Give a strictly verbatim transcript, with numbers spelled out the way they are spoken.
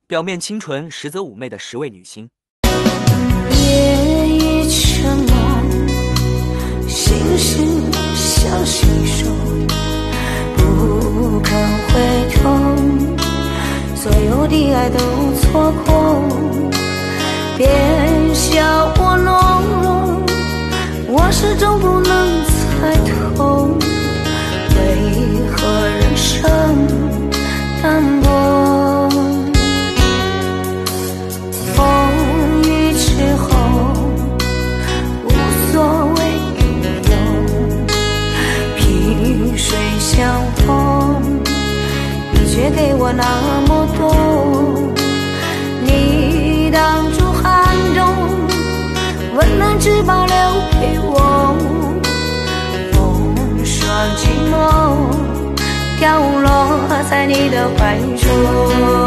表面清纯，实则妩媚的十位女星。 夜已沉默，心事像吸收，不肯回头，所有的爱都错过。别笑我懦弱，我始终不能猜透，为何人生淡薄。风雨之后无所谓拥有，萍水相逢，你却给我那么多。你挡住寒冬，温暖只保留给我，风霜寂寞飘落在你的怀中。